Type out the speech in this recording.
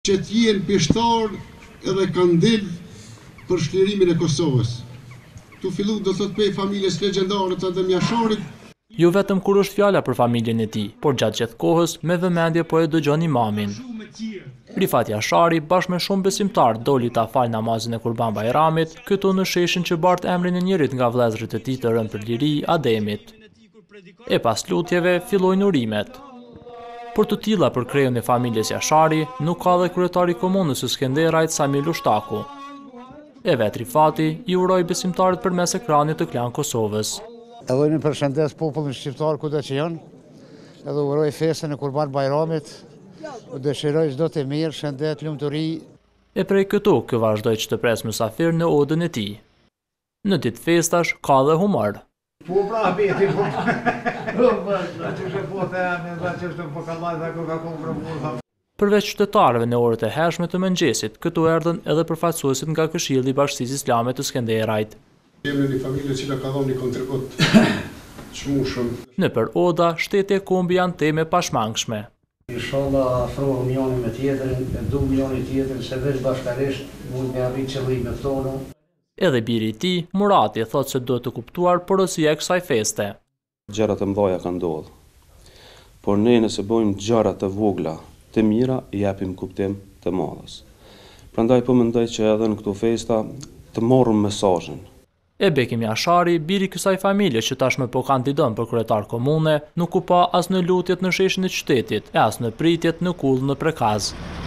Që t'jenë pishtar edhe kandil për shlirimin e Kosovës. Tu fillu do thot pej familjes legjendare të Adem Jasharit. Jo vetëm kur është fjala për familjen e tij, por gjatë gjithë kohës me vëmendje po e dëgjon imamin. Rifat Jashari bashkë me shumë besimtar doli ta fal namazin e Kurban Bajramit, këtu në sheshin që bart emrin e njërit nga vëllezërit e tij të rënë për liri, Ademit. E pas lutjeve fillojnë urimet. Për të tilla për krejën e familjes Jashari, nuk ka dhe kryetari i komunës së Skenderajt Samir Lushtaku. E vet Rifati i uroi besimtarët përmes ekranit të Klan Kosovës. Edhe unë përshëndes popullin shqiptar kudo që janë, edhe uroj festën e Kurban Bajramit, u dëshiroj çdo të mirë, shëndet, lumturi. E prej këtu kë vazhdoi që të pres mysafir në odën e tij. Në ditë festash ka dhe humor. Po pra, beti, po. Që shë po të e, që shë po kallaj dhe ka kompromu. Përveç qytetarëve në orët e hershme të mëngjesit, këtu erdhën edhe përfaqësuesit nga Këshilli i Bashkisë Islame të Skenderajt. Jemi një familje që ka dhënë një kontribut çmueshëm. Nëpër oda, shteti e kombi janë teme pashmangshme. Inshallah afrohemi njëri me tjetrin, e duam njëri tjetrin se veç bashkërisht mund të arrijë qëllimet tona. Edhe biri i tij, Murati, thotë se duhet të kuptuar porosia e kësaj feste. Gjërat e mëdha kanë ndodhur. Por ne nëse bëjmë gjëra të vogla, të mira, i japim kuptim të madhës. Prandaj po mendoj që edhe në këto festa të marrim mesazhin. E Bekim Jashari, biri kësaj familje që tashmë po kandidon për kryetar komune, nuk u pa as në lutjet në sheshin e qytetit, e as në pritjet në Kull në Prekaz.